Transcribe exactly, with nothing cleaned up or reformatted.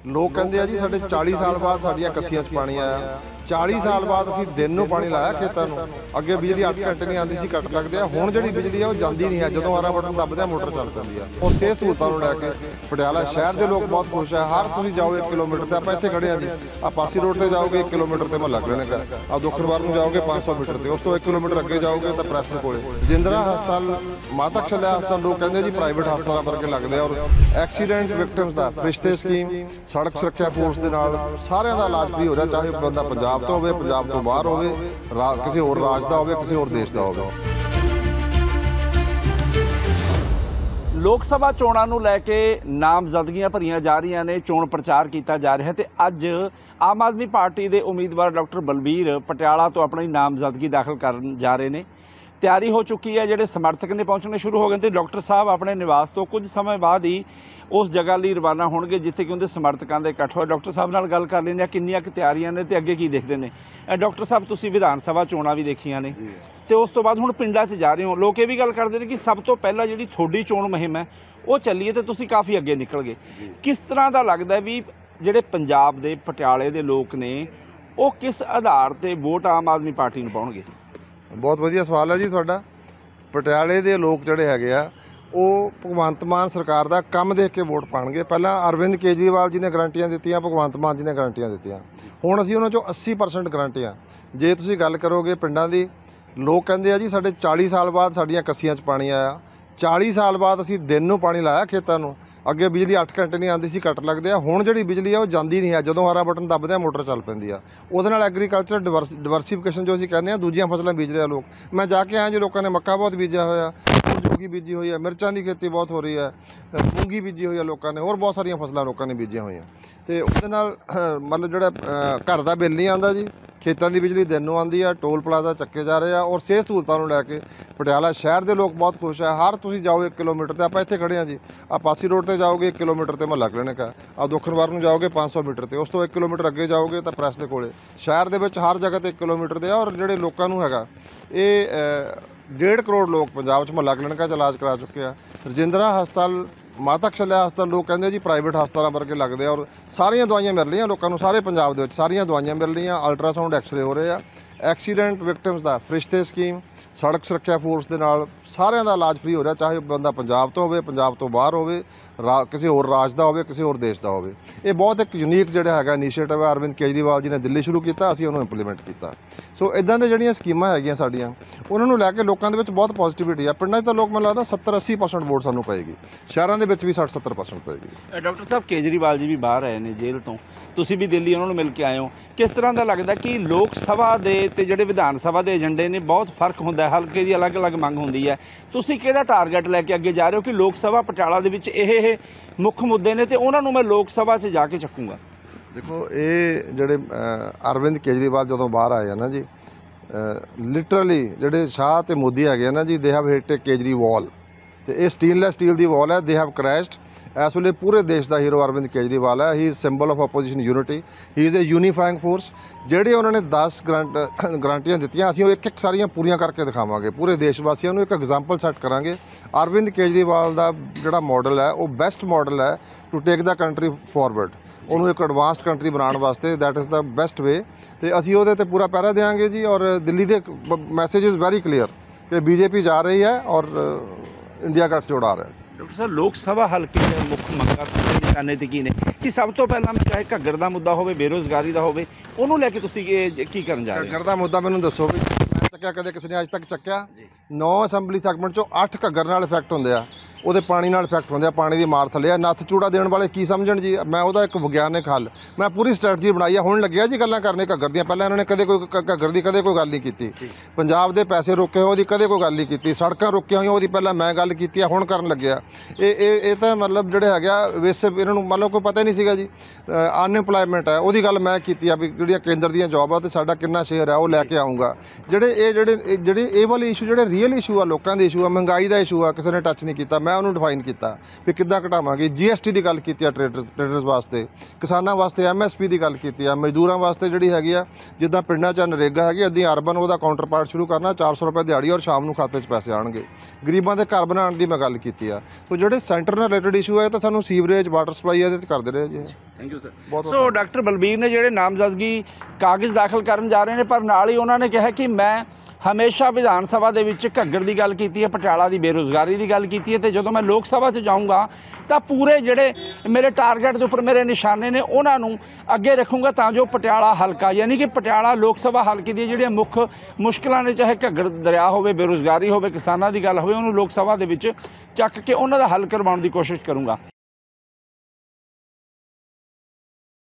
लोग कहते हैं जी साढ़े चालीस साल बाद साडियां कस्सियां च पानी आया, चालीस साल बाद असीं दिन नूं पानी लाया खेतां नूं। अगे बिजली अठ घंटे नहीं आती सी, कट लगदे आ। हुण जिहड़ी बिजली है वो जांदी नहीं है, जदों आरा बटन दबदे आ मोटर चल पैंदी आ। और सिहत सहूलतां नूं लैके पटियाला शहर के लोग बहुत खुश है। हर तुसीं जाओ एक किलोमीटर ते आपां इत्थे खड़े आ जी, आ पासी रोड ते जाओगे एक किलोमीटर ते महल्ला क्लिनिक है, आ दुखनवार नूं जाओगे पाँच सौ मीटर ते, उस तो एक किलोमीटर अगे जाओगे तो प्रैस कोले जिंदरा हस्पताल, माता छल्या हस्पताल। लोग कहते जी प्राइवेट हस्पताल वर्गे लगदे आ। और एक्सीडेंट विक्टिम्स दा फरिश्ते स्कीम, सड़क सुरक्षा फोर्स दे नाल सारिਆਂ ਦਾ इलाज फ्री हो रहा, चाहे बंदा पंजाब तो होवे, पंजाब तो बाहर होवे, किसी होर राज का होवे, किसी होर देश का होवे। लोक सभा चोणां नूं लैके नामजदगियां भरीਆਂ जा रਹੀਆਂ ਨੇ, ਚੋਣ ਪ੍ਰਚਾਰ ਕੀਤਾ ਜਾ ਰਿਹਾ ਤੇ ਅੱਜ ਆਮ ਆਦਮੀ ਪਾਰਟੀ ਦੇ ਉਮੀਦਵਾਰ ਡਾਕਟਰ ਬਲਬੀਰ ਪਟਿਆਲਾ ਤੋਂ ਆਪਣੀ ਨਾਮਜ਼ਦਗੀ ਦਾਖਲ ਕਰਨ ਜਾ ਰਹੇ ਨੇ। ਤਿਆਰੀ ਹੋ ਚੁੱਕੀ ਹੈ, ਜਿਹੜੇ ਸਮਰਥਕ ਨੇ ਪਹੁੰਚਣੇ ਸ਼ੁਰੂ ਹੋ ਗਏ ਤੇ ਡਾਕਟਰ ਸਾਹਿਬ ਆਪਣੇ ਨਿਵਾਸ ਤੋਂ ਕੁਝ ਸਮੇਂ ਬਾਅਦ ਹੀ ਉਸ ਜਗ੍ਹਾ ਲਈ ਰਵਾਨਾ ਹੋਣਗੇ ਜਿੱਥੇ ਕਿ ਉਹਦੇ ਸਮਰਥਕਾਂ ਦੇ ਇਕੱਠ ਹੋਏ। ਡਾਕਟਰ ਸਾਹਿਬ ਨਾਲ ਗੱਲ ਕਰ ਲੈਂਦੇ ਹਾਂ, ਕਿੰਨੀਆਂ ਕੁ ਤਿਆਰੀਆਂ ਨੇ ਤੇ ਅੱਗੇ ਕੀ ਦੇਖਦੇ ਨੇ। ਡਾਕਟਰ ਸਾਹਿਬ, ਤੁਸੀਂ ਵਿਧਾਨ ਸਭਾ ਚੋਣਾਂ ਵੀ ਦੇਖੀਆਂ ਨੇ ਤੇ ਉਸ ਤੋਂ ਬਾਅਦ ਹੁਣ ਪਿੰਡਾਂ 'ਚ ਜਾ ਰਹੇ ਹੋ। ਲੋਕ ਇਹ ਵੀ ਗੱਲ ਕਰਦੇ ਨੇ ਕਿ ਸਭ ਤੋਂ ਪਹਿਲਾਂ ਜਿਹੜੀ ਤੁਹਾਡੀ ਚੋਣ ਮੁਹਿੰਮ ਹੈ ਉਹ ਚੱਲੀ ਹੈ ਤੇ ਤੁਸੀਂ ਕਾਫੀ ਅੱਗੇ ਨਿਕਲ ਗਏ। ਕਿਸ ਤਰ੍ਹਾਂ ਦਾ ਲੱਗਦਾ ਵੀ ਜਿਹੜੇ ਪੰਜਾਬ ਦੇ ਪਟਿਆਲੇ ਦੇ ਲੋਕ ਨੇ ਉਹ ਕਿਸ ਆਧਾਰ ਤੇ ਵੋਟ ਆਮ ਆਦਮੀ ਪਾਰਟੀ ਨੂੰ ਪਾਉਣਗੇ? बहुत वधिया सवाल है जी तुहाडा। पटियाले दे लोग जिहड़े हैगे आ ਉਹ ਭਗਵੰਤ ਮਾਨ ਸਰਕਾਰ ਦਾ ਕੰਮ ਦੇਖ ਕੇ ਵੋਟ ਪਾਣਗੇ। ਪਹਿਲਾਂ ਅਰਵਿੰਦ ਕੇਜਰੀਵਾਲ ਜੀ ਨੇ ਗਰੰਟੀਆਂ ਦਿੱਤੀਆਂ, ਭਗਵੰਤ ਮਾਨ ਜੀ ਨੇ ਗਰੰਟੀਆਂ ਦਿੱਤੀਆਂ, ਹੁਣ ਅਸੀਂ ਉਹਨਾਂ ਚੋਂ अस्सी परसेंट ਗਰੰਟੀਆਂ। ਜੇ ਤੁਸੀਂ ਗੱਲ ਕਰੋਗੇ ਪਿੰਡਾਂ ਦੀ, ਲੋਕ ਕਹਿੰਦੇ ਆ ਜੀ ਸਾਡੇ ਚਾਲੀ ਸਾਲ ਬਾਅਦ ਸਾਡੀਆਂ ਕੱਸੀਆਂ 'ਚ ਪਾਣੀ ਆਇਆ, ਚਾਲੀ ਸਾਲ ਬਾਅਦ ਅਸੀਂ ਦਿਨ ਨੂੰ ਪਾਣੀ ਲਾਇਆ ਖੇਤਾਂ ਨੂੰ। ਅੱਗੇ ਬਿਜਲੀ ਅੱਠ ਘੰਟੇ ਨਹੀਂ ਆਉਂਦੀ ਸੀ, ਕੱਟ ਲੱਗਦੇ ਆ। ਹੁਣ ਜਿਹੜੀ ਬਿਜਲੀ ਆ ਉਹ ਜਾਂਦੀ ਨਹੀਂ ਹੈ, ਜਦੋਂ ਆਰਾ ਬਟਨ ਦੱਬਦੇ ਆ ਮੋਟਰ ਚੱਲ ਪੈਂਦੀ ਆ। ਉਹਦੇ ਨਾਲ ਐਗਰੀਕਲਚਰ ਡਿਵਰਸ ਡਿਵਰਸੀਫਿਕੇਸ਼ਨ ਜੋ ਅਸੀਂ ਕਹਿੰਦੇ ਆ, ਦੂਜੀਆਂ ਫਸਲਾਂ ਬੀਜ ਰਹੇ ਆ ਲੋਕ। ਮੈਂ ਜਾ ਕੇ ਆਇਆ ਜੀ, ਲੋਕਾਂ ਨੇ ਮੱਕਾ ਬਹੁਤ ਬੀਜਿਆ ਹੋਇਆ, ਸੂਰਜਮੁਖੀ ਬੀਜੀ ਹੋਈ ਹੈ, ਮਿਰਚਾਂ ਦੀ ਖੇਤੀ ਬਹੁਤ ਹੋ ਰਹੀ ਹੈ, ਮੂੰਗੀ ਬੀਜੀ ਹੋਈ ਹੈ ਲੋਕਾਂ ਨੇ, ਹੋਰ ਬਹੁਤ ਸਾਰੀਆਂ ਫਸਲਾਂ ਲੋਕਾਂ ਨੇ ਬੀਜੀਆਂ ਹੋਈਆਂ। ਅਤੇ ਉਹਦੇ ਨਾਲ ਮਤਲਬ ਜਿਹੜਾ ਘਰ ਦਾ ਬਿੱਲ ਨਹੀਂ ਆਉਂਦਾ ਜੀ, ਖੇਤਾਂ ਦੀ ਬਿਜਲੀ ਦਿਨ ਨੂੰ ਆਉਂਦੀ ਆ, ਟੋਲ ਪਲਾਜ਼ਾ ਚੱਕੇ ਜਾ ਰਹੇ ਆ। ਔਰ ਸਿਹਤ ਸਹੂਲਤਾਂ ਨੂੰ ਲੈ ਕੇ ਪਟਿਆਲਾ ਸ਼ਹਿਰ ਦੇ ਲੋਕ ਬਹੁਤ ਖੁਸ਼ ਹੈ। ਹਰ ਤੁਸੀਂ ਜਾਓ ਇੱਕ ਕਿਲੋਮੀਟਰ ਤੇ, ਆਪਾਂ ਇੱਥੇ ਖੜੇ ਹਾਂ ਜੀ, ਆ ਪਾਸੀ ਰੋਡ ਤੇ ਜਾਓਗੇ ਇੱਕ ਕਿਲੋਮੀਟਰ ਤੇ ਮਹੱਲਾ ਕਲੀਨਿਕ ਹੈ, ਆ ਦੁਖਨਵਾਰ ਨੂੰ ਜਾਓਗੇ ਪੰਜ ਸੌ ਮੀਟਰ ਤੇ, ਉਸ ਤੋਂ ਇੱਕ ਕਿਲੋਮੀਟਰ ਅੱਗੇ ਜਾਓਗੇ ਤਾਂ ਪ੍ਰੈਸ ਦੇ ਕੋਲੇ। ਸ਼ਹਿਰ ਦੇ ਵਿੱਚ ਹਰ ਜਗ੍ਹਾ ਤੇ ਇੱਕ ਕਿਲੋਮੀਟਰ ਤੇ ਆ। ਔਰ ਜਿਹੜੇ ਲੋਕਾਂ ਨੂੰ ਹੈਗਾ ਇਹ ਡੇਢ ਕਰੋੜ ਲੋਕ ਪੰਜਾਬ 'ਚ ਮਹੱਲਾ ਕਲੀਨਿਕਾਂ 'ਚ ਇਲਾਜ ਕਰਾ ਚੁੱਕੇ ਆ। ਰਜਿੰਦਰਾ ਹਸਪਤਾਲ, ਮਾਤਾ ਛਲਿਆ ਹਸਪਤਾਲ ਲੋਕ ਕਹਿੰਦੇ ਜੀ ਪ੍ਰਾਈਵੇਟ ਹਸਪਤਾਲਾਂ ਵਰਗੇ ਲੱਗਦੇ ਆ। ਔਰ ਸਾਰੀਆਂ ਦਵਾਈਆਂ ਮਿਲ ਰਹੀਆਂ ਲੋਕਾਂ ਨੂੰ, ਸਾਰੇ ਪੰਜਾਬ ਦੇ ਵਿੱਚ ਸਾਰੀਆਂ ਦਵਾਈਆਂ ਮਿਲ ਰਹੀਆਂ। ਅਲਟਰਾਸਾਊਂਡ ਐਕਸਰੇ ਹੋ ਰਹੇ ਆ। ਐਕਸੀਡੈਂਟ ਵਿਕਟਿਮਸ ਦਾ ਫਰਿਸ਼ਤੇ ਸਕੀਮ, ਸੜਕ ਸੁਰੱਖਿਆ ਫੋਰਸ ਦੇ ਨਾਲ ਸਾਰਿਆਂ ਦਾ ਇਲਾਜ ਫਰੀ ਹੋ ਰਿਹਾ, ਚਾਹੇ ਬੰਦਾ ਪੰਜਾਬ ਤੋਂ ਹੋਵੇ, ਪੰਜਾਬ ਤੋਂ ਬਾਹਰ ਹੋਵੇ, ਰਾ ਕਿਸੇ ਹੋਰ ਰਾਜ ਦਾ ਹੋਵੇ, ਕਿਸੇ ਹੋਰ ਦੇਸ਼ ਦਾ ਹੋਵੇ। ਇਹ ਬਹੁਤ ਇੱਕ ਯੂਨੀਕ ਜਿਹੜਾ ਹੈਗਾ ਇਨੀਸ਼ੀਏਟਿਵ ਹੈ, ਅਰਵਿੰਦ ਕੇਜਰੀਵਾਲ ਜੀ ਨੇ ਦਿੱਲੀ ਸ਼ੁਰੂ ਕੀਤਾ, ਅਸੀਂ ਉਹਨੂੰ ਇੰਪਲੀਮੈਂਟ ਕੀਤਾ। ਸੋ ਇੱਦਾਂ ਦੇ ਜਿਹੜੀਆਂ ਸਕੀਮਾਂ ਹੈਗੀਆਂ ਸਾਡੀਆਂ, ਉਹਨਾਂ ਨੂੰ ਲੈ ਕੇ ਲੋਕਾਂ ਦੇ ਵਿੱਚ ਬਹੁਤ ਪੋਜ਼ਿਟਿਵਿਟੀ ਆ। ਪਿੰਡਾਂ 'ਚ ਤਾਂ ਲੋਕ ਮੈਨੂੰ ਲੱਗਦਾ ਸੱਤਰ ਅੱਸੀ ਪਰਸੈਂਟ ਵੋਟ ਸਾਨੂੰ ਪਏਗੀ, ਸ਼ਹਿਰਾਂ ਦੇ ਵਿੱਚ ਵੀ ਸੱਠ ਸੱਤਰ ਪਰਸੈਂਟ ਪਏਗੀ। ਡਾਕਟਰ ਸਾਹਿਬ, ਕੇਜਰੀਵਾਲ ਜੀ ਵੀ ਬਾਹਰ ਆਏ ਨੇ ਜੇਲ੍ਹ ਤੋਂ, ਤੁਸੀਂ ਵੀ ਦਿੱਲੀ ਉਹਨਾਂ ਨੂੰ ਮਿਲ ਕੇ ਆਏ ਹੋ। ਕਿਸ ਤਰ੍ਹਾਂ ਦਾ ਲੱਗਦਾ ਕਿ ਲੋਕ ਸਭਾ ਦੇ ਅਤੇ ਜਿਹੜੇ ਵਿਧਾਨ ਸਭਾ ਦੇ ਏਜੰਡੇ ਨੇ ਬਹੁਤ ਫਰਕ ਹੁੰਦਾ, ਹਲਕੇ ਦੀ ਅਲੱਗ ਅਲੱਗ ਮੰਗ ਹੁੰਦੀ ਹੈ। ਤੁਸੀਂ ਕਿਹੜਾ ਟਾਰਗੇਟ ਲੈ ਕੇ ਅੱਗੇ ਜਾ ਰਹੇ ਹੋ ਕਿ ਲੋਕ ਸਭਾ ਪਟਿਆਲਾ ਦੇ ਵਿੱਚ ਇਹ ਇਹ ਮੁੱਖ ਮੁੱਦੇ ਨੇ ਅਤੇ ਉਹਨਾਂ ਨੂੰ ਮੈਂ ਲੋਕ ਸਭਾ 'ਚ ਜਾ ਕੇ ਚੱਕੂੰਗਾ? ਦੇਖੋ, ਇਹ ਜਿਹੜੇ ਅਰਵਿੰਦ ਕੇਜਰੀਵਾਲ ਜਦੋਂ ਬਾਹਰ ਆਏ ਆ ਨਾ ਜੀ, ਲਿਟਰਲੀ ਜਿਹੜੇ ਸ਼ਾਹ ਅਤੇ ਮੋਦੀ ਹੈਗੇ ਆ ਨਾ ਜੀ, ਦੇ ਹੈਵ ਹਿੱਟ ਏ ਕੇਜਰੀਵਾਲ। ਅਤੇ ਇਹ ਸਟੇਨਲੈਸ ਸਟੀਲ ਦੀ ਵਾਲ ਹੈ, ਦੇ ਹੈਵ ਕਰੈਸ਼ਡ। ਇਸ ਵੇਲੇ ਪੂਰੇ ਦੇਸ਼ ਦਾ ਹੀਰੋ ਅਰਵਿੰਦ ਕੇਜਰੀਵਾਲ ਹੈ। He is symbol of opposition unity, he is a unifying force. ਜਿਹੜੇ ਉਹਨਾਂ ਨੇ ਦਸ ਗਰੰਟ ਗਰੰਟੀਆਂ ਦਿੱਤੀਆਂ, ਅਸੀਂ ਉਹ ਇੱਕ ਇੱਕ ਸਾਰੀਆਂ ਪੂਰੀਆਂ ਕਰਕੇ ਦਿਖਾਵਾਂਗੇ। ਪੂਰੇ ਦੇਸ਼ ਵਾਸੀਆਂ ਨੂੰ ਇੱਕ ਐਗਜ਼ਾਮਪਲ ਸੈੱਟ ਕਰਾਂਗੇ। ਅਰਵਿੰਦ ਕੇਜਰੀਵਾਲ ਦਾ ਜਿਹੜਾ ਮਾਡਲ ਹੈ ਉਹ ਬੈਸਟ ਮਾਡਲ ਹੈ to take the country forward, ਉਹਨੂੰ ਇੱਕ ਐਡਵਾਂਸਡ ਕੰਟਰੀ ਬਣਾਉਣ ਵਾਸਤੇ। That is the best way. ਅਤੇ ਅਸੀਂ ਉਹਦੇ 'ਤੇ ਪੂਰਾ ਪਹਿਰਾ ਦੇਵਾਂਗੇ ਜੀ। ਔਰ ਦਿੱਲੀ ਦੇ ਮੈਸੇਜ ਇਜ਼ ਵੈਰੀ ਕਲੀਅਰ ਕਿ ਬੀਜੇਪੀ ਜਾ ਰਹੀ ਹੈ ਔਰ ਇੰਡੀਆ ਗੱਠਜੋੜ ਆ ਰਿਹਾ ਹੈ। ਡਾਕਟਰ ਸਾਹਿਬ, ਲੋਕ ਸਭਾ ਹਲਕੇ ਦੇ ਮੁੱਖ ਮੰਗਾਂ ਨਿਸ਼ਾਨੇ 'ਤੇ ਕੀ ਨੇ ਕਿ ਸਭ ਤੋਂ ਪਹਿਲਾਂ ਚਾਹੇ ਘੱਗਰ ਦਾ ਮੁੱਦਾ ਹੋਵੇ, ਬੇਰੁਜ਼ਗਾਰੀ ਦਾ ਹੋਵੇ, ਉਹਨੂੰ ਲੈ ਕੇ ਤੁਸੀਂ ਕੀ ਕੀ ਕਰਨ ਜਾ ਰਹੇ ਹੋ? ਘੱਗਰ ਦਾ ਮੁੱਦਾ ਮੈਨੂੰ ਦੱਸੋ ਵੀ ਮੈਂ ਚੱਕਿਆ ਕਦੇ ਕਿਸੇ ਨੇ ਅੱਜ ਤੱਕ ਚੱਕਿਆ? ਨੌ ਅਸੈਂਬਲੀ ਸੈਗਮੈਂਟ 'ਚੋਂ ਅੱਠ ਘੱਗਰ ਨਾਲ ਇਫੈਕਟ ਹੁੰਦੇ ਆ, ਉਹਦੇ ਪਾਣੀ ਨਾਲ ਇਫੈਕਟ ਹੁੰਦੇ ਆ, ਪਾਣੀ ਦੀ ਮਾਰ ਥੱਲੇ ਆ। ਨੱਥ ਚੂੜਾ ਦੇਣ ਵਾਲੇ ਕੀ ਸਮਝਣ ਜੀ? ਮੈਂ ਉਹਦਾ ਇੱਕ ਵਿਗਿਆਨਿਕ ਹੱਲ, ਮੈਂ ਪੂਰੀ ਸਟ੍ਰੈਟਜੀ ਬਣਾਈ ਆ। ਹੁਣ ਲੱਗਿਆ ਜੀ ਗੱਲਾਂ ਕਰਨੇ ਘੱਗਰ ਦੀਆਂ, ਪਹਿਲਾਂ ਇਹਨਾਂ ਨੇ ਕਦੇ ਕੋਈ ਘੱਗਰ ਦੀ ਕਦੇ ਕੋਈ ਗੱਲ ਨਹੀਂ ਕੀਤੀ। ਪੰਜਾਬ ਦੇ ਪੈਸੇ ਰੋਕੇ ਹੋਏ ਉਹਦੀ ਕਦੇ ਕੋਈ ਗੱਲ ਨਹੀਂ ਕੀਤੀ। ਸੜਕਾਂ ਰੋਕੀਆਂ ਹੋਈਆਂ ਉਹਦੀ ਪਹਿਲਾਂ ਮੈਂ ਗੱਲ ਕੀਤੀ ਆ, ਹੁਣ ਕਰਨ ਲੱਗਿਆ। ਇਹ ਇਹ ਇਹ ਤਾਂ ਮਤਲਬ ਜਿਹੜੇ ਹੈਗਾ ਵੈਸੇ ਇਹਨਾਂ ਨੂੰ ਮੰਨ ਲਓ ਕੋਈ ਪਤਾ ਹੀ ਨਹੀਂ ਸੀਗਾ ਜੀ। ਅਨਇੰਪਲਾਇਮੈਂਟ ਹੈ ਉਹਦੀ ਗੱਲ ਮੈਂ ਕੀਤੀ ਆ ਵੀ ਜਿਹੜੀਆਂ ਕੇਂਦਰ ਦੀਆਂ ਜੋਬ ਆ ਅਤੇ ਸਾਡਾ ਕਿੰਨਾ ਸ਼ੇਅਰ ਹੈ ਉਹ ਲੈ ਕੇ ਆਊਂਗਾ। ਜਿਹੜੇ ਇਹ ਜਿਹੜੇ ਜਿਹੜੇ ਇਹ ਵਾਲੇ ਇਸ਼ੂ ਜਿਹੜੇ ਰੀਅਲ ਇਸ਼ੂ ਆ, ਲੋਕਾਂ ਦੇ ਇਸ਼ੂ ਆ, ਮਹਿੰਗਾਈ ਦਾ ਇਸ਼ੂ ਆ, ਕਿਸੇ ਨੇ ਟੱਚ ਨਹੀਂ ਕੀਤਾ। ਮੈਂ ਉਹਨੂੰ ਡਿਫਾਈਨ ਕੀਤਾ ਵੀ ਕਿੱਦਾਂ ਘਟਾਵਾਂਗੇ। ਜੀ ਐਸ ਟੀ ਦੀ ਗੱਲ ਕੀਤੀ ਆ ਟ੍ਰੇਡਰਸ ਟ੍ਰੇਡਰਸ ਵਾਸਤੇ, ਕਿਸਾਨਾਂ ਵਾਸਤੇ ਐਮ ਐਸ ਪੀ ਦੀ ਗੱਲ ਕੀਤੀ ਆ, ਮਜ਼ਦੂਰਾਂ ਵਾਸਤੇ ਜਿਹੜੀ ਹੈਗੀ ਆ ਜਿੱਦਾਂ ਪਿੰਡਾਂ 'ਚ ਨਰੇਗਾ ਹੈਗੀ ਅੱਧੀ ਅਰਬਨ ਉਹਦਾ ਕਾਊਂਟਰ ਪਾਰਟ ਸ਼ੁਰੂ ਕਰਨਾ, ਚਾਰ ਸੌ ਰੁਪਏ ਦਿਹਾੜੀ ਔਰ ਸ਼ਾਮ ਨੂੰ ਖਾਤੇ 'ਚ ਪੈਸੇ ਆਉਣਗੇ। ਗਰੀਬਾਂ ਦੇ ਘਰ ਬਣਾਉਣ ਦੀ ਮੈਂ ਗੱਲ ਕੀਤੀ ਆ। ਸੋ ਜਿਹੜੇ ਸੈਂਟਰ ਨਾਲ ਰਿਲੇਟਡ ਇਸ਼ੂ ਹੈ ਤਾਂ ਸਾਨੂੰ ਸੀਵਰੇਜ, ਵਾਟਰ ਸਪਲਾਈ ਇਹਦੇ 'ਚ ਕਰਦੇ ਰਹੇ ਜੀ। Thank you sir. ਬਹੁਤ ਸੋ ਡਾਕਟਰ ਬਲਬੀਰ ਨੇ ਜਿਹੜੇ ਨਾਮਜ਼ਦਗੀ ਕਾਗਜ਼ ਦਾਖਲ ਕਰਨ ਜਾ ਰਹੇ ਨੇ, ਪਰ ਨਾਲ ਹੀ ਉਹਨਾਂ ਨੇ ਕਿਹਾ ਕਿ ਮੈਂ ਹਮੇਸ਼ਾ ਵਿਧਾਨ ਸਭਾ ਦੇ ਵਿੱਚ ਘੱਗਰ ਦੀ ਗੱਲ ਕੀਤੀ ਹੈ, ਪਟਿਆਲਾ ਦੀ ਬੇਰੁਜ਼ਗਾਰੀ ਦੀ ਗੱਲ ਕੀਤੀ ਹੈ, ਤੇ ਜਦੋਂ ਮੈਂ ਲੋਕ ਸਭਾ 'ਚ ਜਾਊਂਗਾ ਤਾਂ ਪੂਰੇ ਜਿਹੜੇ ਮੇਰੇ ਟਾਰਗੇਟ ਦੇ ਉੱਪਰ ਮੇਰੇ ਨਿਸ਼ਾਨੇ ਨੇ ਉਹਨਾਂ ਨੂੰ ਅੱਗੇ ਰੱਖੂੰਗਾ, ਤਾਂ ਜੋ ਪਟਿਆਲਾ ਹਲਕਾ ਯਾਨੀ ਕਿ ਪਟਿਆਲਾ ਲੋਕ ਸਭਾ ਹਲਕੇ ਦੀਆਂ ਜਿਹੜੀਆਂ ਮੁੱਖ ਮੁਸ਼ਕਲਾਂ ਨੇ, ਚਾਹੇ ਘੱਗਰ ਦਰਿਆ ਹੋਵੇ, ਬੇਰੁਜ਼ਗਾਰੀ ਹੋਵੇ, ਕਿਸਾਨਾਂ ਦੀ ਗੱਲ ਹੋਵੇ, ਉਹਨੂੰ ਲੋਕ ਸਭਾ ਦੇ ਵਿੱਚ ਚੱਕ ਕੇ ਉਹਨਾਂ ਦਾ ਹੱਲ ਕਰਵਾਉਣ ਦੀ ਕੋਸ਼ਿਸ਼ ਕਰੂੰਗਾ।